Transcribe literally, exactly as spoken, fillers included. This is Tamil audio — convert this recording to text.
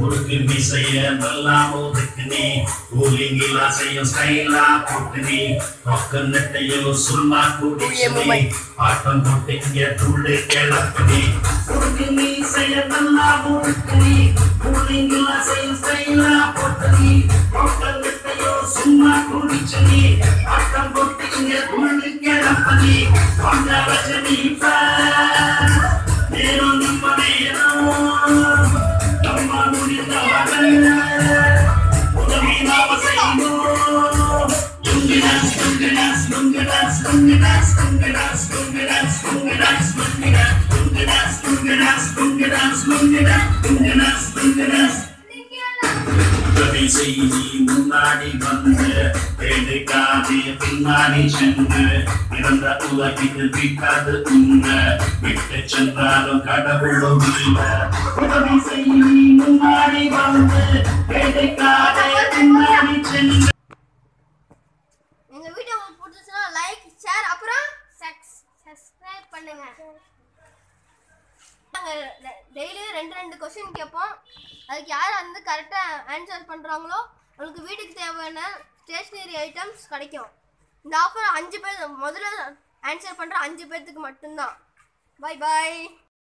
முறுக்கு மீசைய நல்லா ஒதுக்குனே கூலிங்கிலா செய்யும் ஸ்டைலா போட்டுனே கொக்க நெட்டையோ சும்மா குடிச்சுனே ஆட்டம் போட்டு இங்க துள்ளு கிளப்புனே முறுக்கு மீசைய நல்லா ஒதுக்குனே கூலிங்கிலா செய்யும் ஸ்டைலா போட்டுனே கொக்க நெட்டையோ சும்மா குடிச்சுனே ஆட்டம் போட்டு இங்க துள்ளு கிளப்புனே வந்த ரஜினி நேரம் நம்ம நேரம் நம்ம முடிந்தவர்கள் உதவி நாம செய்யணும் லுங்கிடாஸ் லுங்கிடாஸ் லுங்கிடாஸ் லுங்கிடாஸ் லுங்கிடாஸ் லுங்கிடாஸ் லுங்கிடாஸ் லுங்கிடாஸ் லுங்கிடாஸ் லுங்கிடாஸ் லுங்கிடாஸ் லுங்கிடாஸ் லுங்கிடாஸ் உதவி செய்தி முன்னாடி வந்து எடுக்காதே பின்னாடி சென்று இறந்த உலகிற்கு விட்டாது உண்ம விட்டு சென்றாலும் கடவுளும் இல்லை உதவி செய்தி முன்னாடி வந்து எடுக்காதே பின்னாடி சென்று எங்க வீடியோ உங்களுக்கு பிடிச்சிருந்தா லைக் ஷேர் அப்புறம் சப்ஸ்கிரைப் பண்ணுங்க. நாங்கள் டெய்லியும் ரெண்டு ரெண்டு கொஸ்டின் கேட்போம். அதுக்கு யார் வந்து கரெக்டாக ஆன்சர் பண்ணுறாங்களோ உங்களுக்கு வீட்டுக்கு தேவையான ஸ்டேஷ்னரி ஐட்டம்ஸ் கிடைக்கும். இந்த ஆஃபர் அஞ்சு பேர் முதல்ல ஆன்சர் பண்ணுற அஞ்சு பேர்த்துக்கு மட்டும்தான். பாய் பாய்.